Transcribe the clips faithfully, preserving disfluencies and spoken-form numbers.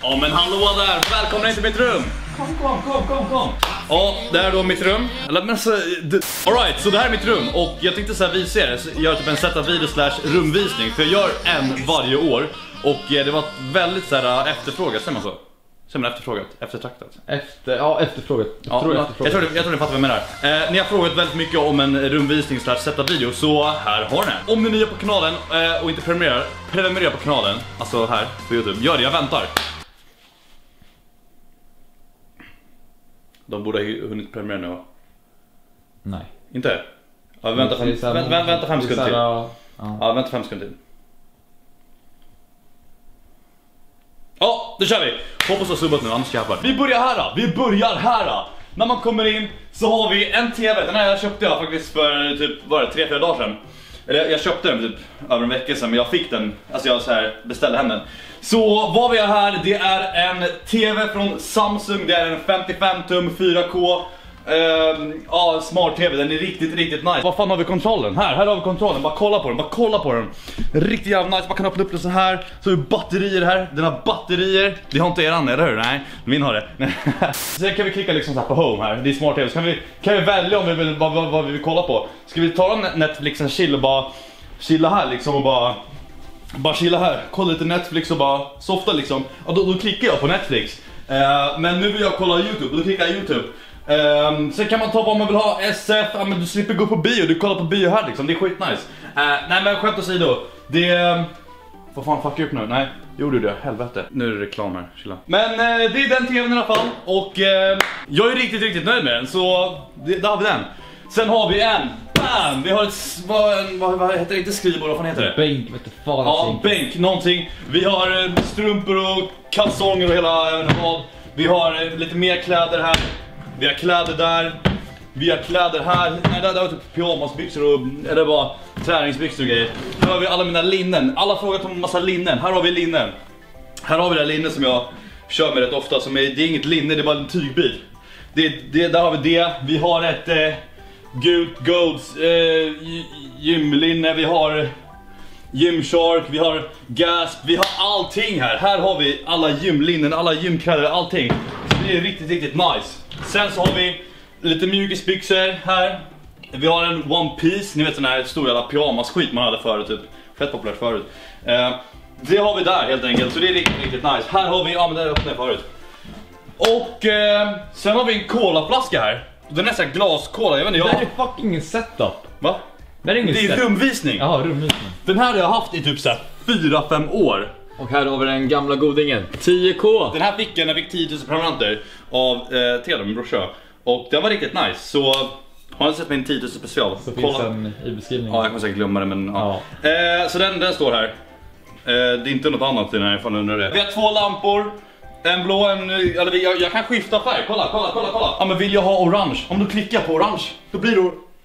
Ja men hallå där, välkomna in till mitt rum. Kom, kom, kom, kom, kom. Ja, det här är då mitt rum. Eller, men så, alright, så det här är mitt rum. Och jag tänkte så här visa er, göra typ en sätt av video slash rumvisning. För jag gör en varje år. Och det var väldigt så här efterfrågat, säger man så? Säger man efterfrågat? Eftertraktat? Efter, ja, efterfrågat. Jag, ja, tror jag, jag, tror, jag tror ni fattar vad jag menar. Eh, ni har frågat väldigt mycket om en rumvisning slash sätt av video. Så här har ni. Om ni är nya på kanalen eh, och inte prenumererar, prenumerera på kanalen. Alltså här på YouTube. Gör det, jag väntar. De borde ha hunnit prenumerera nu, va? Nej. Inte? Ja, vänta, fem, vänta, vänta, vänta fem sekunder till. Ja. ja, vänta fem sekunder till. Ja, då kör vi. Hoppas att subbat nu, annars jävlar. Vi börjar här då. Vi börjar här då. När man kommer in så har vi en tv. Den här köpte jag faktiskt för typ, var det, tre fyra dagar sedan. Eller jag köpte den typ över en vecka sedan, men jag fick den, alltså jag så här beställde hem den. Så vad vi har här, det är en tv från Samsung. Det är en femtiofem tum fyra K. Uh, ja, smart tv, den är riktigt, riktigt nice. Vad fan har vi kontrollen? Här, här har vi kontrollen, bara kolla på den, bara kolla på den. Riktigt jävla nice, man kan öppna upp den så här. Så har vi batterier här, den har batterier. Det har inte eran, eller hur? Nej, min har det. Sen kan vi klicka liksom så här på home här, det är smart tv. Så kan vi, kan vi välja om vi vill, vad, vad, vad vi vill kolla på. Ska vi ta Netflix och chill och bara chilla här liksom och bara Bara chilla här, kolla lite Netflix och bara softa liksom. Ja, då, då klickar jag på Netflix. uh, Men nu vill jag kolla YouTube, och då klickar jag YouTube. Um, sen kan man ta på om man vill ha S F, ja, men du slipper gå på bio, du kollar på bio här liksom, det är skitnice. uh, Nej men skämt åsido, det um, vad fan, fuck upp nu, nej, gjorde du det, helvete. Nu är det reklam här, chilla. Men uh, det är den tvn i alla fall. Och uh, jag är riktigt, riktigt nöjd med den. Så det, där har vi den. Sen har vi en, bam, vi har ett, vad, vad, vad heter det, inte skrivbord, vad fan heter det? Bänk, vet du fan. Ja, bänk, någonting. Vi har uh, strumpor och kalsonger och hela, jag vet inte vad. Vi har uh, lite mer kläder här. Vi har kläder där. Vi har kläder här. Nej, där, där var typ pyjamasbyxor och eller bara träningsbyxor och grejer. Nu har vi alla mina linnen. Alla frågar om en massa linnen. Här har vi linnen. Här har vi det här linnen som jag kör med rätt ofta. Som är, det är inget linne, det är bara en tygbit. Det, det, där har vi det. Vi har ett eh, gult Golds eh, gymlinne. Vi har Gymshark. Vi har Gasp. Vi har allting här. Här har vi alla gymlinnen, alla gymkläder, allting. Så det är riktigt, riktigt nice. Sen så har vi lite mjukisbyxor här. Vi har en One Piece, ni vet sån här stor jävla pyjamas-skit man hade förut typ. Fett populärt förut. eh, Det har vi där helt enkelt, så det är riktigt, riktigt nice. Här har vi, ja men det öppnade jag förut. Och eh, sen har vi en colaflaska här. Den är såhär glaskola, jag vet inte jag. Det här är fucking setup. Va? Det är ingen Det är setup. rumvisning. Ja, rumvisning. Den här har jag haft i typ såhär fyra fem år. Och här har vi den gamla godingen, tio K. Den här fick jag när jag fick tio tusen prenumeranter av eh, Theodor, min brorsa. Och den var riktigt nice, så har ni sett min tio tusen special? Så kolla. finns den i beskrivningen. Ja, jag kommer säkert glömma det, men ja. Ja. Eh, så den, den står här. Eh, det är inte något annat i den här, ifall ni undrar det. Vi har två lampor. En blå, en... Eller jag, jag kan skifta färg, kolla, kolla, kolla, kolla. Ja, men vill jag ha orange? Om du klickar på orange, då blir det...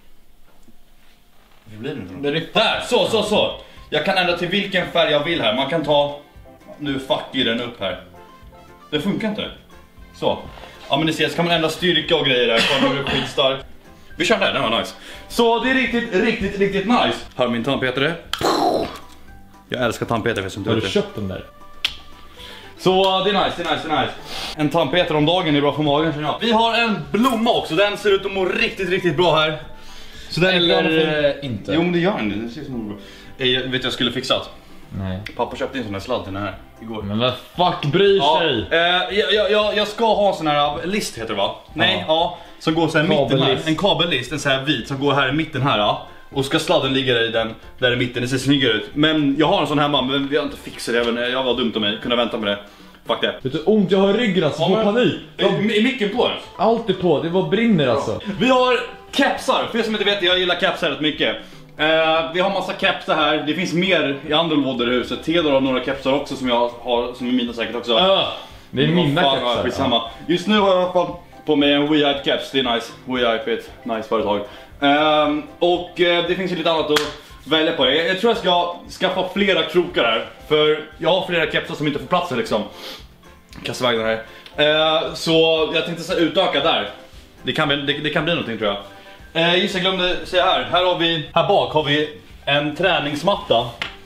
Hur blir det nu? Den är där, så, så, så. Jag kan ändra till vilken färg jag vill här. Man kan ta... Nu fuckar den upp här. Det funkar inte. Så. Ja men ni ser, så kan man ändra styrka och grejer där. Kolla, nu är det skitstark. Vi kör där, den var nice. Så det är riktigt, riktigt, riktigt nice. Hör min tandpetare. Jag älskar tandpetare för som du har vet du det. köpt den där? Så det är nice, det är nice, det är nice. En tandpetare om dagen är bra för magen, känner jag. Vi har en blomma också, den ser ut att må riktigt, riktigt bra här. Så den Eller är äh, inte. Jo men det gör den, den ser som bra. Jag vet jag skulle fixat. Nej. Pappa köpte en sån här sladd till den här igår. Men vad fuck bryr Ja, sig? eh, jag, jag, jag ska ha en sån här list heter det va? Nej, ja, ja som går så här mitten här. En kabellist, en sån här vit som går här i mitten här. Ja. Och ska sladden ligga där i den där i mitten, det ser snyggare ut. Men jag har en sån hemma, men vi har inte fixat det. Jag, jag var dumt om mig, kunna vänta med det. Fuck det. Vet du ont jag har i ryggen alltså, får panik. Är, är micken på den? Allt är på, det var brinner alltså. Vi har kepsar, för er som inte vet, jag gillar kepsar rätt mycket. Uh, vi har massa kepsar här, det finns mer i andra lådor i huset. Theodor har några kepsar också som jag har, som är mina säkert också. Uh, det är mina fan, kepsar. Skitsamma. Ja. Just nu har jag i alla fall på mig en WeHype keps, det är nice. WeHype är ett nice företag. Um, och uh, det finns ju lite annat att välja på. Jag, jag tror jag ska skaffa flera krokar här. För jag har flera kepsar som inte får plats liksom. Kasta iväg den här. Uh, så jag tänkte så utöka där. Det kan, det, det kan bli någonting tror jag. Uh, just jag glömde säga här. Här har vi, här bak har vi en träningsmatta.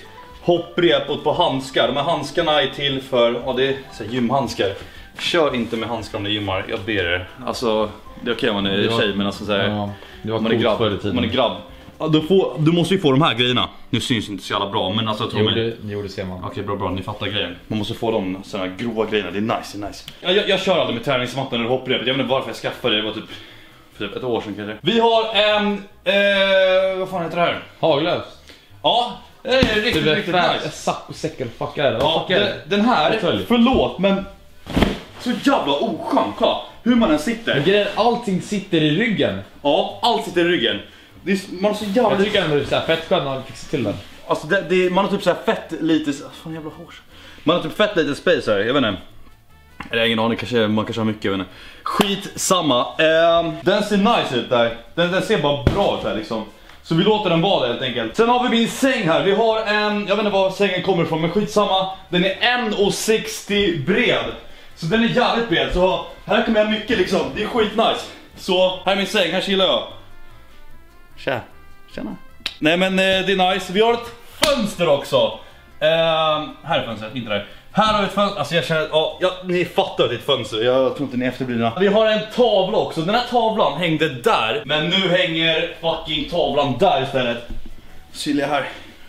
hopprep och på handskar. De här handskarna är till för, ja det är så här, gymhandskar. Kör inte med handskar om ni gymmar, jag ber er. Alltså, det är okej om man är var, tjej, men alltså så här, ja, det var man är grabb, förr i tiden. man är grabb. Ja, du, får, du måste ju få de här grejerna. Nu syns inte så jävla bra, men alltså jag tror Jo, mig... det, jo, det ser man. Okej, bra, bra, ni fattar grejen. Man måste få de såna här grova grejerna, det är nice, det är nice. Jag, jag, jag kör aldrig med träningsmattan eller hopprepet, jag vet inte varför jag skaffade det, det var typ, typ ett år sedan kanske. Vi har en, eh, vad fan heter det här? Haglös. Ja, det är riktigt, Det riktigt är nice. sack och säcken, fuck är det? Ja, Fuck är den, det? den här, Fåtölj. förlåt, men så jävla oskön, kolla hur man än sitter. Men grejen, allting sitter i ryggen. Ja, allt sitter i ryggen. Det är, man har så jävla... Jag tycker ändå det är så här fett skönt när man fixar till den. Alltså det, det, man har typ så här fett lite... Fan jävla hår. Man har typ fett lite space här, jag vet inte. Eller jag har ingen aning, kanske, man kanske har mycket, jag vet inte. Skit samma. Eh, den ser nice ut där. Den, den ser bara bra ut här liksom. Så vi låter den vara där helt enkelt. Sen har vi min säng här. Vi har en, jag vet inte var sängen kommer ifrån, men skitsamma. Den är en sextio bred. Så den är jävligt bred. Så här kommer jag mycket liksom. Det är skitnice. Så här är min säng, här chillar jag. Tja, tjena. Nej men eh, det är nice. Vi har ett fönster också. eh, Här är fönstret, inte där. Här har vi ett fönster, alltså jag känner, ja, ja, ni fattar att det är ett fönster. Jag tror inte ni är efterblivna. Vi har en tavla också, den här tavlan hängde där. Men nu hänger fucking tavlan där istället. Chillar här.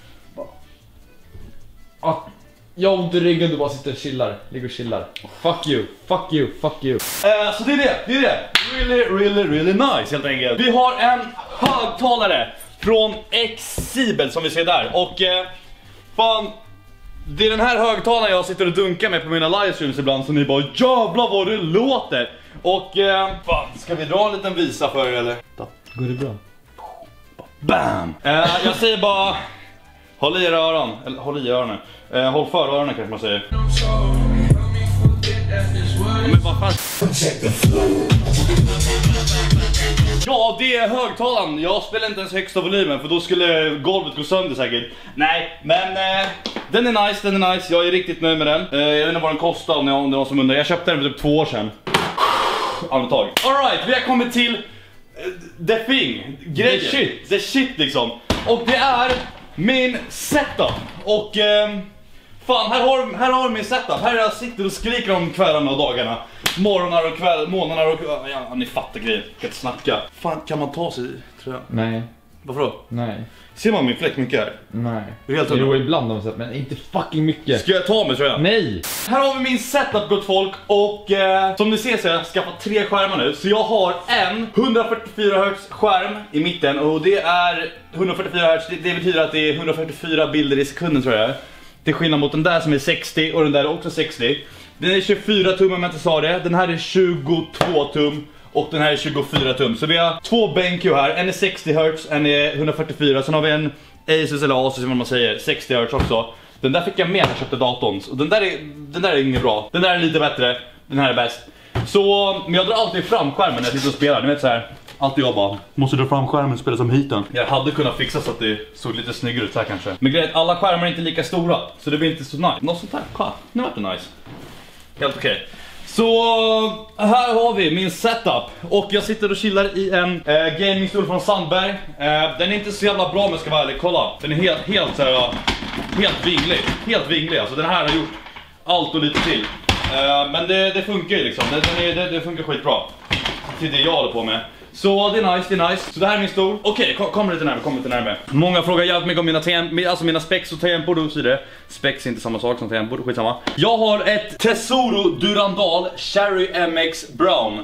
Ah, jag har ont i ryggen, du bara sitter och chillar. Ligger och chillar. Fuck you, fuck you, fuck you. Eh, så det är det, det är det. Really, really, really nice helt enkelt. Vi har en högtalare från Exibel som vi ser där. Och eh, fan, det är den här högtalaren jag sitter och dunkar med på mina livestreams ibland. Så ni bara, jävlar vad det låter. Och eh, fan, ska vi dra en liten visa för er eller? Går det bra? Bam! Eh, jag säger bara, håll i era öron. Eller håll i öronen. Eh, håll för öronen kanske man säger. Men vad fan? Ja, det är högtalaren. Jag spelar inte ens högsta volymen för då skulle golvet gå sönder säkert. Nej, men eh, den är nice, den är nice. Jag är riktigt nöjd med den. eh, Jag vet inte vad den kostar om det är någon som undrar. Jag köpte den för typ två år sedan. Andetag. Alright, vi har kommit till uh, the thing. Grejen. The shit. The shit liksom. Och det är min setup. Och eh, fan, här har, här har min setup. Här jag sitter och skriker om kvällarna och dagarna. Morgnar och kväll, månader och... Ja, ni fattar grejer. Jag kan inte snacka. Fan, kan man ta sig, tror jag. Nej. Varför då? Nej. Ser man min fläck mycket här? Nej. Det är helt jo, underbart. ibland har man sett, men inte fucking mycket. Ska jag ta mig, tror jag? Nej. Här har vi min setup, gott folk. Och eh, som ni ser så har jag skaffat tre skärmar nu. Så jag har en hundrafyrtiofyra hertz skärm i mitten. Och det är hundrafyrtiofyra hertz. Det, det betyder att det är hundrafyrtiofyra bilder i sekunden, tror jag. Till skillnad mot den där som är sextio och den där är också sextio. Den är tjugofyra tum om jag inte sa det. Den här är tjugotvå tum. Och den här är tjugofyra tum. Så vi har två BenQ här. En är sextio hertz, en är hundrafyrtiofyra. Sen har vi en Asus eller Asus som man säger, sextio hertz också. Den där fick jag med när jag köpte datorn. Och den där är, den där är inget bra. Den där är lite bättre. Den här är bäst. Så, men jag drar alltid fram skärmen när jag sitter och spelar. Ni vet så här. Alltid jag bara, måste dra fram skärmen och spela som hiten. Jag hade kunnat fixa så att det såg lite snyggare ut så här kanske. Men grejen är att alla skärmar är inte lika stora. Så det blir inte så nice. Något sånt här, kolla, nu vart det nice. Helt okej. Okay. Så här har vi min setup. Och jag sitter och chillar i en eh, gamingstol från Sandberg. eh, Den är inte så jävla bra om jag ska vara ärlig. Kolla, den är helt, helt så här, helt vinglig. Helt vinglig, alltså den här har gjort allt och lite till. eh, Men det, det funkar ju liksom, det, den är, det, det funkar skitbra till det jag håller på med. Så det är nice, det är nice. Så det här är min stol. Okej, okay, kom, kom lite närmare, kom lite närmare. Många frågar jävligt mycket om mina tem, alltså mina specs och tangentbord och så vidare. Specs är inte samma sak som tangentbord, skitsamma. Jag har ett Tesoro Durandal Cherry M X Brown.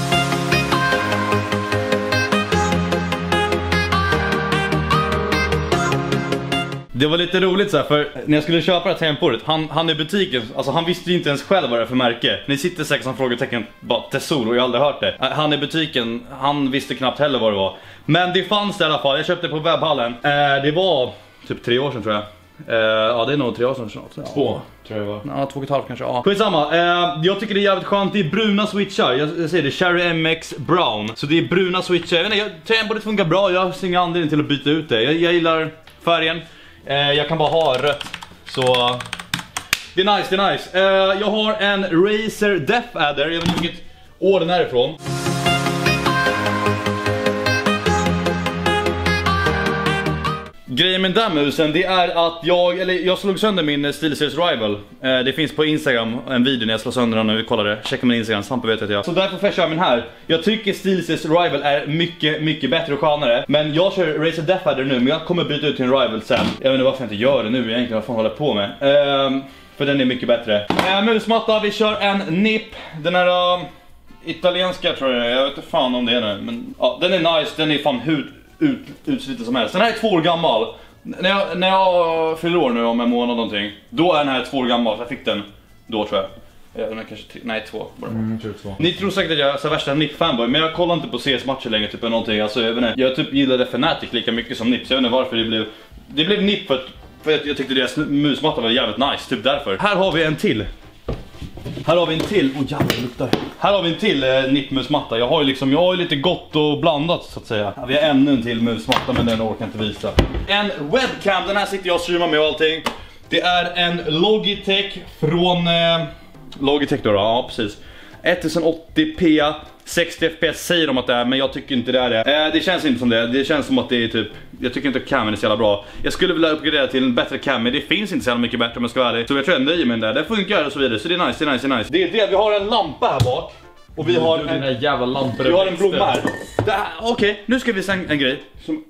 Det var lite roligt så här, för när jag skulle köpa det här tangentbordet, han, han i butiken, alltså han visste ju inte ens själv vad det är för märke. Ni sitter säkert som frågetecken, bara Tesoro, jag har aldrig hört det. Han i butiken, han visste knappt heller vad det var. Men det fanns det i alla fall, jag köpte det på webbhallen. eh, Det var typ tre år sedan tror jag. eh, Ja, det är nog tre år sedan snart. Två, tror jag det var. Ja, två och ett halvt kanske, ja. Skitsamma, eh, jag tycker det är jävligt skönt. Det är bruna switchar, jag, jag säger det, Cherry M X Brown. Så det är bruna switchar, jag vet inte, tangentbordet funkar bra. Jag har ingen anledning till att byta ut det. Jag, jag gillar färgen. Eh, jag kan bara ha rött. Så det är nice, det är nice. eh, Jag har en Razer Def Adder. Jag vet inte vilket år den är ifrån. Grejen med den musen, det är att jag, eller jag slog sönder min SteelSeries Rival. eh, Det finns på Instagram en video när jag slår sönder den, när vi kollar det. Checka min Instagram, Sampe vet att jag. Så därför får jag köra min här. Jag tycker SteelSeries Rival är mycket, mycket bättre och skönare. Men jag kör Razer Death Adder nu, men jag kommer byta ut till en Rival sen. Jag vet inte varför jag inte gör det nu egentligen, vad fan håller jag på med. ehm, För den är mycket bättre. eh, Musmatta, vi kör en N I P. Den här uh, italienska tror jag, jag vet inte fan om det är nu. Men ja, den är nice, den är fan hud ut, utsliten som helst. Den här är två år gammal. När jag, när jag fyller år nu om en månad någonting, då är den här två år gammal, så jag fick den då tror jag. Den är kanske tre, nej två bara. Mm, tror två. Ni tror säkert att jag är så värsta N I P-fanboy, men jag kollar inte på C S-matcher längre typ eller någonting. Alltså, jag, vet inte, jag typ gillade Fnatic lika mycket som N I P, så jag vet inte varför det blev. Det blev N I P för, för att jag tyckte deras musmatta var jävligt nice, typ därför. Här har vi en till. Här har vi en till, oh jävlar det luktar. Här har vi en till eh, N I P-musmatta. Jag har ju liksom, jag har ju lite gott och blandat så att säga. Vi har ännu en till musmatta, men den orkar jag inte visa. En webcam, den här sitter jag och streamar med och allting. Det är en Logitech från eh, Logitech då, då, ja precis. tusen åttio p, sextio F P S säger de att det är, men jag tycker inte det är det. Eh, det känns inte som det, det känns som att det är typ, jag tycker inte att camen är så jävla bra. Jag skulle vilja uppgradera till en bättre cam, men det finns inte så jävla mycket bättre om jag ska vara ärlig. Så jag tror jag nöjer mig med det, det funkar och så vidare, så det är nice, det är nice, det är nice. Det är det, vi har en lampa här bak. Och vi har en, en jävla lampa. vi har en blomma här. Okej, okay, nu ska vi visa en, en grej som...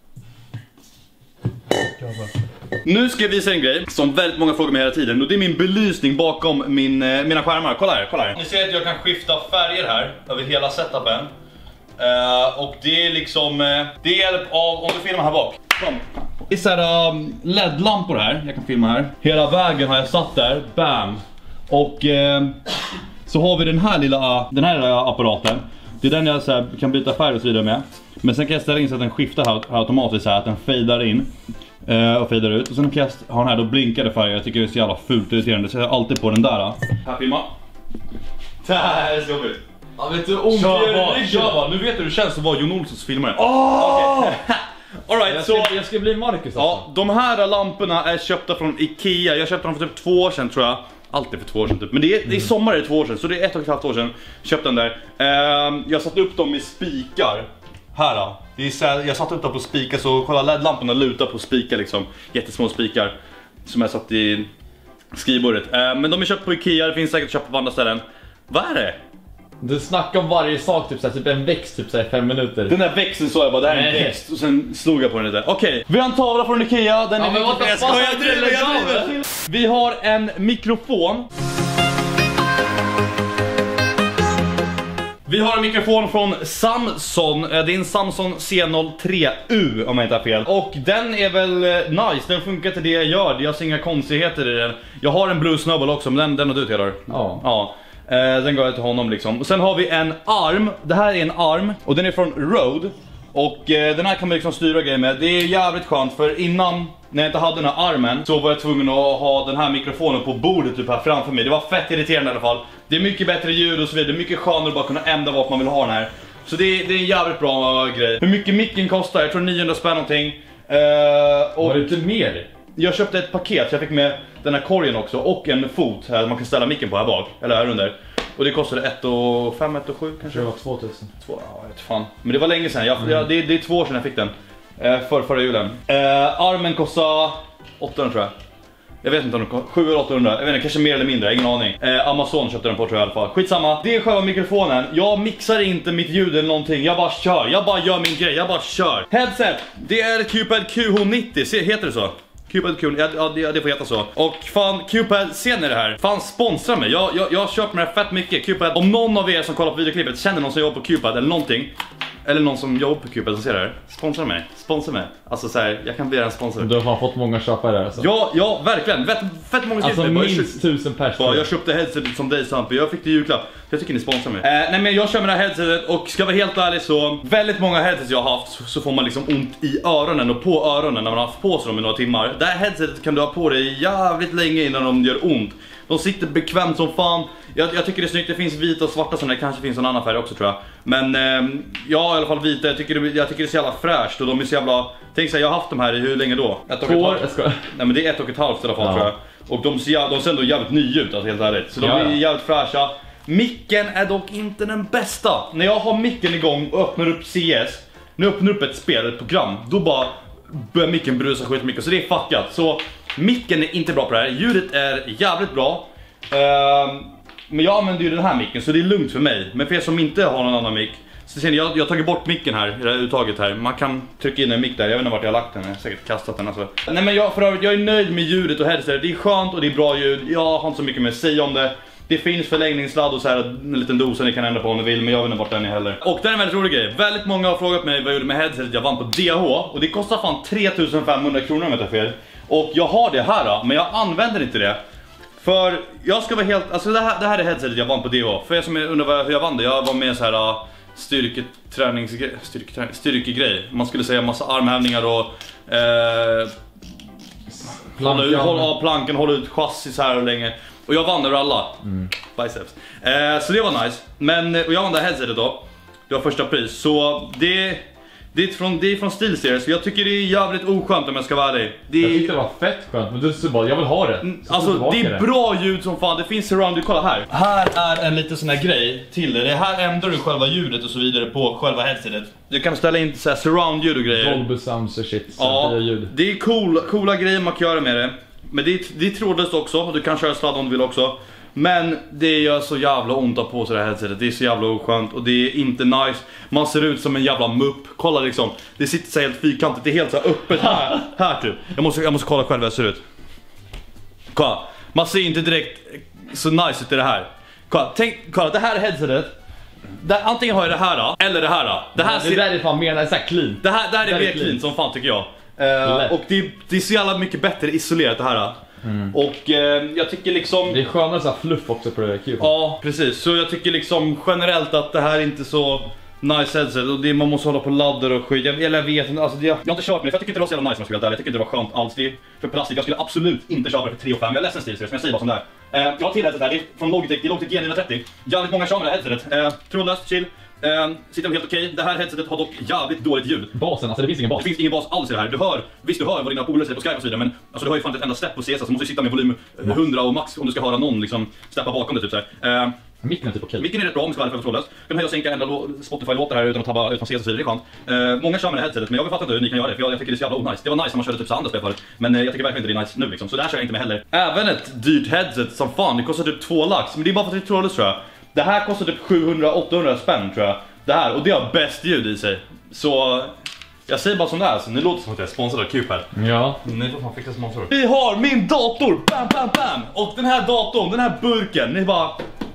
Nu ska jag visa en grej som väldigt många frågar mig hela tiden, och det är min belysning bakom min, eh, mina skärmar. Kolla här, kolla här. Ni ser att jag kan skifta färger här över hela setupen. Uh, och det är liksom, uh, det är hjälp av, om du filmar här bak. Kom. Det är så här um, L E D-lampor här, jag kan filma här. Hela vägen har jag satt där, bam. Och uh, så har vi den här lilla, den här lilla apparaten. Det är den jag så här, kan byta färg och så vidare med. Men sen kan jag ställa in så att den skiftar här automatiskt så här, att den fejdar in. Uh, och fejdar ut. Och sen kan jag ha den här då blinkade färger. Jag tycker det är så jävla fult irriterande, så jag har alltid på den där. Här filma. Det här är så jobbigt. Ja, vet du, ont Kör i bara, ryggen. kör bara. Nu vet du hur det känns att vara Jon Olssons filmare. Åh! Okay. All right, jag, så ska, jag ska bli Marcus alltså. ja, de här lamporna är köpta från Ikea. Jag köpte dem för typ två år sedan tror jag. Alltid för två år sedan typ. Men det är, mm. det är sommar det är två år sedan, så det är ett och ett halvt år sedan köpte den där. uh, Jag satte upp dem med spikar. Här då. Det är så här, jag satte upp dem på spikar, så kolla L E D-lamporna lutar på spikar liksom. Jättesmå spikar som jag satt i skrivbordet. uh, Men de är köpt på Ikea, det finns säkert köpt på andra ställen. Vad är det? Du snackar om varje sak, typ, så här, typ en växt typ, så här, fem minuter. Den där växten så jag bara, det här är en Nej. växt. Och sen slog jag på den lite. Okej, okay. Vi har en tavla från Ikea. Den ja, är men vad jag fan, jag driver, jag driver. Vi har en mikrofon. Vi har en mikrofon från Samson. Det är en Samson C noll tre U om jag inte har fel. Och den är väl nice, den funkar till det jag gör. Jag ser inga konstigheter i den. Jag har en Blue Snowball också, men den, den har du till. Ja. Ja. Uh, den går jag till honom liksom. Och sen har vi en arm. Det här är en arm och den är från Rode. Och uh, den här kan man liksom styra grejer med. Det är jävligt skönt, för innan, när jag inte hade den här armen, så var jag tvungen att ha den här mikrofonen på bordet typ här framför mig. Det var fett irriterande i alla fall. Det är mycket bättre ljud och så vidare. Det är mycket skönare att bara kunna ändra vart man vill ha den här. Så det är, det är en jävligt bra grej. Hur mycket micken kostar? Jag tror niohundra spänn någonting. Uh, och var det inte mer? Jag köpte ett paket, så jag fick med den här korgen också och en fot här man kan ställa micken på här bak, eller här under. Och det kostade ett och fem, ett och sju kanske. Det var tvåtusen. Två, ja, jag vet fan. Men det var länge sedan, jag, mm. jag, det, det är två år sedan jag fick den. Eh, för förra julen. Eh, armen kostade åttahundra tror jag. Jag vet inte om det kostade, sju eller åttahundra. Jag vet inte, kanske mer eller mindre, ingen aning. Eh, Amazon köpte den på tror jag i alla fall. Skitsamma, det är själva mikrofonen. Jag mixar inte mitt ljud eller någonting. Jag bara kör, jag bara gör min grej, jag bara kör. Headset, det är Cupad Q H nittio, Se, heter det så? Cupad Q, ja, ja det, det får heta så. Och fan, Cupad, ser ni det här? Fan, sponsra mig, jag, jag, jag har köpt mig fett mycket Cupad. Om någon av er som kollar på videoklippet känner någon som jobbar på Cupad eller någonting, eller någon som jobbar på Cupad som ser det här, sponsra mig, sponsra mig. Alltså så här, jag kan bli en sponsor. Du har fan fått många köpare där alltså. Ja, ja, verkligen, fett, fett många alltså skriver. minst tusen personer. Jag köpte headsetet som dig Sampe, jag fick det i julklapp. Jag tycker ni sponsrar mig. eh, Nej men jag kör med det här headsetet, och ska vara helt ärlig så väldigt många headsets jag har haft så, så får man liksom ont i öronen och på öronen när man har haft på sig dem i några timmar. Det här headsetet kan du ha på dig jävligt länge innan de gör ont. De sitter bekvämt som fan. Jag, jag tycker det är snyggt, det finns vita och svarta sådana, det kanske finns någon annan färg också tror jag. Men eh, ja, i alla fall vita, jag tycker, det, jag tycker det är så jävla fräscht. Och de är så jävla, tänk så här, jag har haft dem här i hur länge då? Ett och ett halvt. Jag ska... Nej men det är ett och ett halvt i alla fall ja. tror jag. Och de ser, de ser ändå jävligt nya ut alltså, helt ärligt. Så de ja, ja. är jävligt fräscha. Micken är dock inte den bästa. När jag har micken igång och öppnar upp C S, när jag öppnar upp ett spel, ett program, då bara börjar micken brusa skitmycket, så det är fuckat. Så micken är inte bra på det här, ljudet är jävligt bra. uh, Men jag använder ju den här micken, så det är lugnt för mig. Men för er som inte har någon annan mick, så ser ni, jag, jag har tagit bort micken här, i det här uttaget här. Man kan trycka in en mick där, jag vet inte vart jag har lagt den, jag har säkert kastat den alltså. Nej men jag, för övrigt, jag är nöjd med ljudet och headset. Det är skönt och det är bra ljud, jag har inte så mycket mer att säga om det. Det finns förlängningssladd och så här, en liten dosa ni kan ändra på om ni vill, men jag vet inte vart den är heller. Och det är en väldigt rolig grej, väldigt många har frågat mig vad jag gjorde med headsetet jag vann på D H. Och det kostar fan tre tusen femhundra kronor om jag tar fel. Och jag har det här, men jag använder inte det. För jag ska vara helt, alltså det här, det här är headsetet jag vann på D H. För jag som undrar hur jag vann det, jag var med en så här styrketräningsgrej, styrketräning, styrkegrej. Man skulle säga massa armhävningar och eh, hålla ut, hålla planken, hålla ut chassi så här länge. Och jag vann över alla mm. biceps. Eh, så det var nice. Men, och jag vann det här headsetet då. Det var första pris. Så det, det är från, det är från SteelSeries. Jag tycker det är jävligt oskönt om jag ska vara ärlig. Det är, jag tyckte det var fett skönt, men du sa bara, jag vill ha det. Så alltså det är det. Bra ljud som fan. Det finns surround, kolla här. Här är en liten sån här grej till det. Det här ändrar du själva ljudet och så vidare på själva headsetet. Du kan ställa in så här surround ljud och grejer. Dolby sounds och shit. Ja, ljud. det är cool, coola grejer man kan göra med det. Men det är, det är trådlöst också, du kan köra sladd om du vill också. Men det gör så jävla ont att på sig det här headsetet. Det är så jävla oskönt och det är inte nice. Man ser ut som en jävla mupp. Kolla liksom, det sitter så helt fyrkantigt. Det är helt så här öppet här, här typ. Jag måste, jag måste kolla själv hur jag ser ut. Kolla, man ser inte direkt så nice ut i det här. Kolla, tänk, kolla det här headsetet. Där, antingen har jag det här då, eller det här då. Det här ser, det där är fan mer så här clean. Det här, det här är mer clean som fan tycker jag. Uh, och det, det är så jävla mycket bättre isolerat det här. Mm. Och uh, jag tycker liksom... Det är skönare så här fluff också på det här kuben. Ja, precis. Så jag tycker liksom generellt att det här är inte så nice headset. Och det, man måste hålla på laddar och skit. Jag, eller jag vet inte, alltså det, jag har inte kört med det. För jag tycker inte det var så jävla nice om jag skulle vara där. Jag tycker inte det var skönt alls. Det är för plastik. Jag skulle absolut inte köpa det för tre och fem. Jag är ledsen SteelSeries, men jag säger bara som det är. Uh, jag har till headset här, det är från Logitech. Det är Logitech G nio trettio. Jävligt många kör med det här headsetet. Uh, trådlöst, chill. Uh, sitter helt okej. Det här headsetet har dock jävligt dåligt ljud. Basen, alltså det finns ingen bas. Det finns ingen bas alls i det här. Du hör, visst du hör vad dina polare säger på Skype och så vidare, men alltså du har ju fan ett enda stepp på C S, så du måste ju sitta med volym hundra och max om du ska höra någon liksom steppa bakom det typ så här. Uh, Micken är typ okej. Micken är rätt bra om du ska vara för trådlös. Du kan höja och sänka ändra Spotify-låtar här utan att tabba ut från C S och så vidare, det är skönt. Uh, många kör med det här headsetet, men jag vill fatta inte hur ni kan göra det, för jag, jag tycker det är så jävla onajs. Det var nice när man körde typ så andra spel förut, men uh, jag tycker verkligen inte det är nice nu liksom, så det här kör jag inte med heller. Även ett dyrt headset som fan, det kostar typ två lax, men det är bara för att det är trådlöst tror jag. Det här kostar typ sjuhundra åttahundra spänn tror jag. Det här, och det har bäst ljud i sig. Så jag säger bara som det är, så ni låter som att jag är sponsrad av Cube här. Ja. Ni får fan fixa sponsor. Vi har min dator, bam bam bam. Och den här datorn, den här burken, ni bara...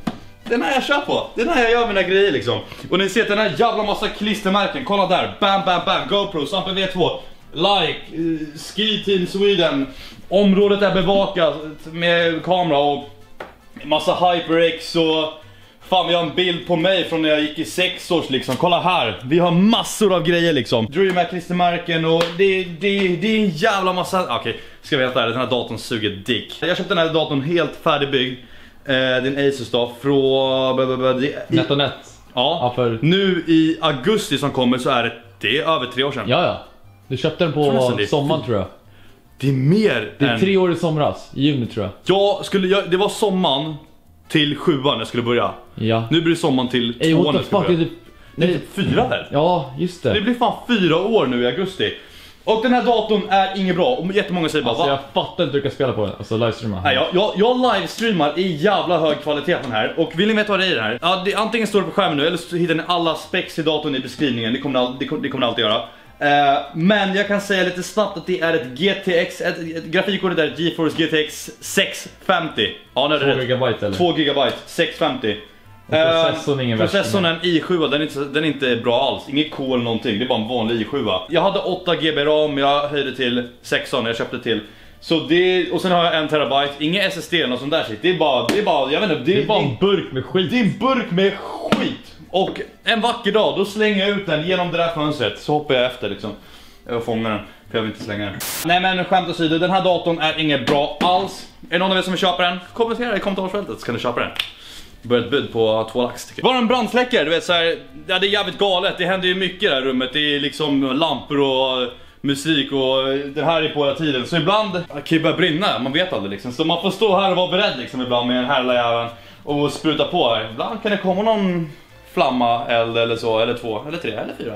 Den här jag kör på, den här jag gör mina grejer liksom. Och ni ser att den här jävla massa klistermärken, kolla där. Bam bam bam, GoPro, Sampe V två, Like, uh, Ski Team Sweden. Området är bevakat med kamera och massa HyperX och... Fan, vi har en bild på mig från när jag gick i sex års liksom. Kolla här, vi har massor av grejer liksom. Dream klistermärken och det, det, det är en jävla massa... Okej, okay, ska vi veta det, den här datorn suger dick. Jag köpte den här datorn helt färdigbyggd. eh, Det är en Asus då, från... NetOnNet. Ja, ja för... nu i augusti som kommer så är det, det är över tre år sedan. Ja, ja. Du köpte den på sommaren tror jag. Det är mer Det är än... tre år i somras, i juni tror jag. Jag skulle, jag, det var sommaren till sjuan jag skulle börja. Ja. Nu blir det sommaren till Ey, tvåan jag ska börja. Det, det är typ fyra väl? Ja, just det. Det blir fan fyra år nu i augusti. Och den här datorn är inget bra. Och jättemånga säger bara, alltså, va? jag fattar inte hur du kan spela på den. Alltså livestreama. Nej, jag, jag, jag livestreamar i jävla hög kvalitet på den här. Och vill ni veta vad det är i den här? Ja, det, antingen står det på skärmen nu, eller så hittar ni alla specs i datorn i beskrivningen. Det kommer ni, det kommer, det kommer ni alltid göra. Uh, men jag kan säga lite snabbt att det är ett G T X, ett, ett grafikkordet är GeForce G T X sexhundrafemtio. Ja, nu är det två gigabyte eller? två gigabyte, sexhundrafemtio. Processorn är ingen Processorn är en i sju, den är, inte, den är inte bra alls. Inget K eller någonting, det är bara en vanlig i sju. Jag hade åtta gigabyte ram, jag höjde till sexton, jag köpte till. Så det, och sen har jag en terabyte, inga S S D eller något sånt där shit. Det är bara, det är bara, jag vet inte, det är, det är bara en burk med skit. Det är en burk med skit. Och en vacker dag, då slänger jag ut den genom det där fönstret. Så hoppar jag efter liksom. Jag fångar den, för jag vill inte slänga den. Nej men skämt åsido, den här datorn är inget bra alls. Är det någon av er som vill köpa den? Kommentera i kommentarsfältet så kan du köpa den. Börjat bud på två lax tycker jag. Bara en brandsläckare, du vet så här, ja, det är jävligt galet. Det händer ju mycket i det här rummet. Det är liksom lampor och musik och det här är på hela tiden. Så ibland kan det börja brinna, man vet aldrig liksom. Så man får stå här och vara beredd liksom ibland med en härla jäveln och spruta på här. Ibland kan det komma någon flamma eld eller så, eller två, eller tre, eller fyra.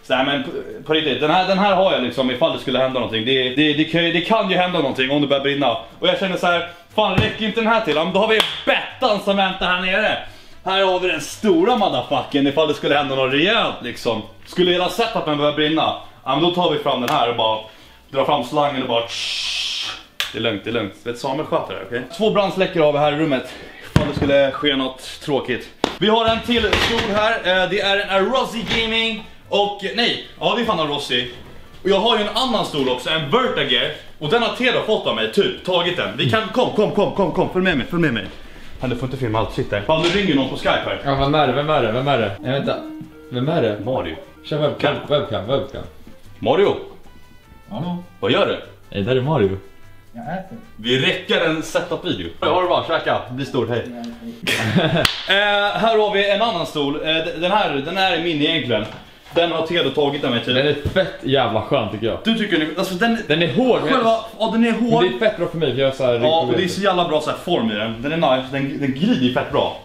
Så här, men på, på riktigt, den här, den här har jag liksom ifall det skulle hända någonting. Det, det, det, kan, det kan ju hända någonting om det börjar brinna. Och jag känner så här, fan räcker inte den här till? Ja, men då har vi Bettan som väntar här nere. Här har vi den stora motherfucken ifall det skulle hända något rejält liksom. Skulle hela setupen börja brinna, ja, men då tar vi fram den här och bara drar fram slangen och bara... Det är lugnt, det är lugnt. Vet Samuel sköter det, okej? Okay? Två brandsläckare har vi här i rummet ifall det skulle ske något tråkigt. Vi har en till stol här, det är en Arossi Gaming. Och nej, ja det är fan Arossi. Och jag har ju en annan stol också, en Vertager. Och den har Theodor fått av mig, typ, tagit den. Vi kan, kom, kom, kom, kom, kom, följ med mig, följ med mig. Han, du får inte filma allt, sitter. Fan, du ringer någon på Skype här. Ja, vem är det, vem är det, vem är det? Jag vet inte, vem är det? Mario. Kör webcam, webcam, webcam. Mario. Hallå? Vad gör du? Nej, där är Mario. Jag äter. Vi räcker en setup-video. Jag har det bara, käka, bli stort, hej. eh, här har vi en annan stol, eh, den här, den här är min egentligen. Den har Theodor tagit av mig typ. Den är fett jävla skön tycker jag. Du tycker den, alltså den, den är hård. Själva, ja den är hård. Det är fett bra för mig för jag är så här. Ja, och det är så jävla bra så här form i den. Den är nice, den, den glider fett bra.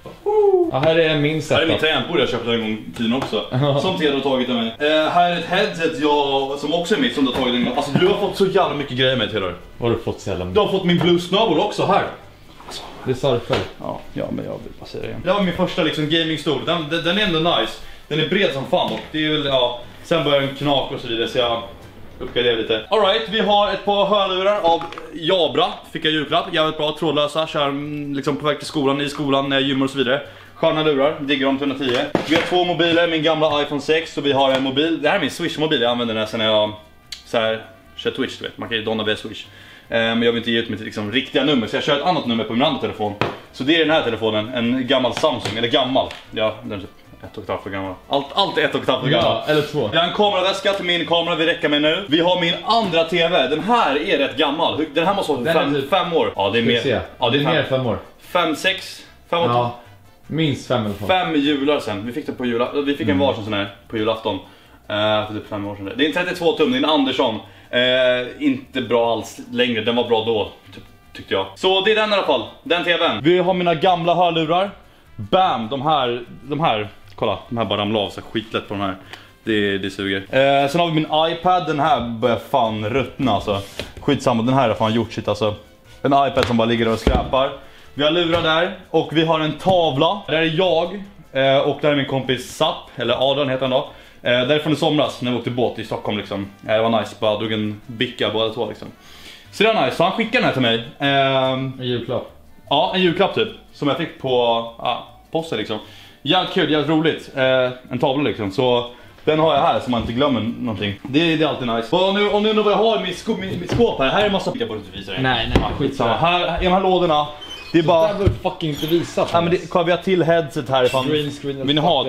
Ja, här är min setup. Här är min tangentbord jag köpte en gång i tiden också. Som Theodor har tagit av mig. Eh, här är ett headset jag, som också är mitt som du har tagit en gång. Alltså du har fått så jävla mycket grejer med Theodor. Vad har du fått så jävla mycket? Du har fått min Blue Snowball också här. Alltså, det sa du förr. Ja, ja, men jag vill bara säga det igen. Det var min första liksom gamingstol. Den, den, den är ändå nice. Den är bred som fan och det är väl, ja. Sen börjar den knaka och så vidare så jag uppgraderar lite. Alright, vi har ett par hörlurar av Jabra. Fick jag julklapp, jävligt bra, trådlösa. Kör liksom på väg till skolan, i skolan, när jag gymmar och så vidare. Sköna lurar, diggar de till hundratio. Vi har två mobiler, min gamla iPhone sex och vi har en mobil. Det här är min Swish-mobil, jag använder den sen när jag så här, kör Twitch, du vet. Man kan ju donna via Swish. Men jag vill inte ge ut mitt liksom, riktiga nummer så jag kör ett annat nummer på min andra telefon. Så det är den här telefonen, en gammal Samsung, eller gammal. Ja, den är typ ett och ett halvt för gammal. Allt, allt är ett och ett halvt för gammal. Ja, eller två. Vi har en kameraväska till min kamera vi räcker med nu. Vi har min andra tv, den här är rätt gammal. Den här måste vara fem, typ fem år. Ja, det är mer. Ja, det är fem. mer fem år. Fem, sex, fem, åtta. Ja, minst fem eller fem. Fem jular sen. Vi fick det på julafton. Vi fick en mm. varsin sån här på julafton. Uh, för typ fem år sedan. Det är en trettiotvå tum, det är en Andersson. Uh, inte bra alls längre, den var bra då. Typ, tyckte jag. Så det är den i alla fall, den tvn. Vi har mina gamla hörlurar. Bam, de här, de här. Kolla, de här bara ramlar av sig skitlätt på de här. Det, det suger. Eh, sen har vi min iPad, den här börjar fan ruttna alltså. Skitsamma, den här har fan gjort sitt alltså. En iPad som bara ligger där och skräpar. Vi har lurar där och vi har en tavla. Där är jag eh, och där är min kompis Zapp, eller Adrian heter han då. Eh, därifrån i somras när vi åkte båt i Stockholm liksom. Eh, det var nice, bara drog en bicka båda två liksom. Så det var nice, så han skickade den här till mig. Eh, en julklapp? Ja, en julklapp typ. Som jag fick på ah, posten liksom. Jävligt kul, jävligt roligt. Eh, en tavla liksom, så den har jag här så man inte glömmer någonting. Det, det är alltid nice. Och nu, om ni undrar vad jag har i mitt, sko, mitt, mitt skåp här, här är massa... Jag borde inte visa det. Nej, nej, ja, skitsamma. Här i de här lådorna, det är så bara... Det där borde fucking inte visa. Ja, men det, kolla, vi har till headset här ifall... Green screen. Vill ni ha?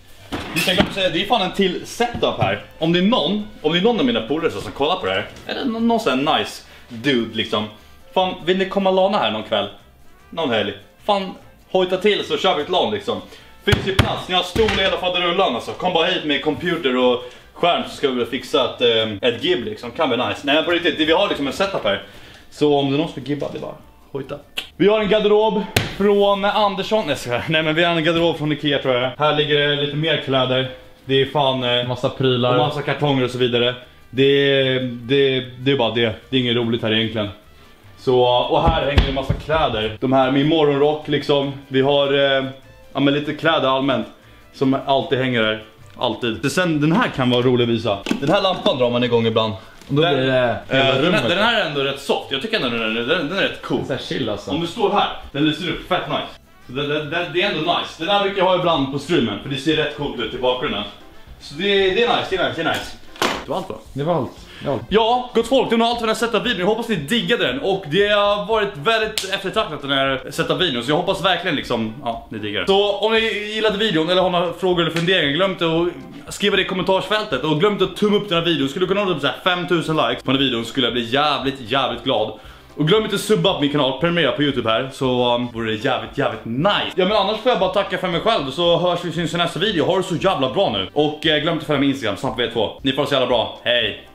Vi kan glömma säga, det är fan en till setup här. Om det är någon, om det är någon av mina polare som kollar på det här, eller någon, någon sån här nice dude liksom. Fan, vill ni komma lana här någon kväll? Någon helg? Fan, hojta till så kör vi ett lan liksom. Finns ju plats, ni har stol i hela faderullan alltså. Kom bara hit med computer och skärm så ska vi fix ett, eh, ett gib liksom. Kan bli nice. Nej men på riktigt, vi har liksom en setup här. Så om det är någon som gibba, det är bara hojta. Vi har en garderob från Andersson. Nej, ska, nej men vi har en garderob från Ikea tror jag. Här ligger det lite mer kläder. Det är fan eh, massa prylar och massa kartonger och så vidare. Det, det, det är bara det. Det är inget roligt här egentligen. Så, och här hänger det massa kläder. De här med morgonrock liksom. Vi har... Eh, Ja men lite kläder allmänt som alltid hänger där, alltid. Sen den här kan vara rolig att visa. Den här lampan drar man igång ibland. Då den, blir det äh, den, här, den här är ändå rätt soft, jag tycker ändå den är, den, den är rätt cool. Det är så här chill alltså. Om du står här, den lyser upp fett nice. Så det, det, det, det är ändå nice. Den här brukar jag ha ibland på streamen för det ser rätt coolt ut i bakgrunden. Så det, det är nice, det är nice, det är nice. Det var allt va? Det var allt. Ja, ja gott folk, det var allt för den här setup-videon. Jag hoppas ni diggade den. Och det har varit väldigt eftertraktat den här setup-videon. Så jag hoppas verkligen liksom, ja, ni diggar. Så om ni gillade videon eller har några frågor eller funderingar, glöm inte att skriva det i kommentarsfältet. Och glöm inte att tumma upp den här videon. Skulle du kunna ha typ fem tusen likes på den här videon skulle jag bli jävligt, jävligt glad. Och glöm inte att subba på min kanal, prenumerera på YouTube här. Så um, vore det jävligt, jävligt nice. Ja men annars får jag bara tacka för mig själv. Så hörs vi syns i nästa video. Ha det så jävla bra nu. Och eh, glöm inte att följa min Instagram, snabbt V två. Ni får det så jävla bra, hej!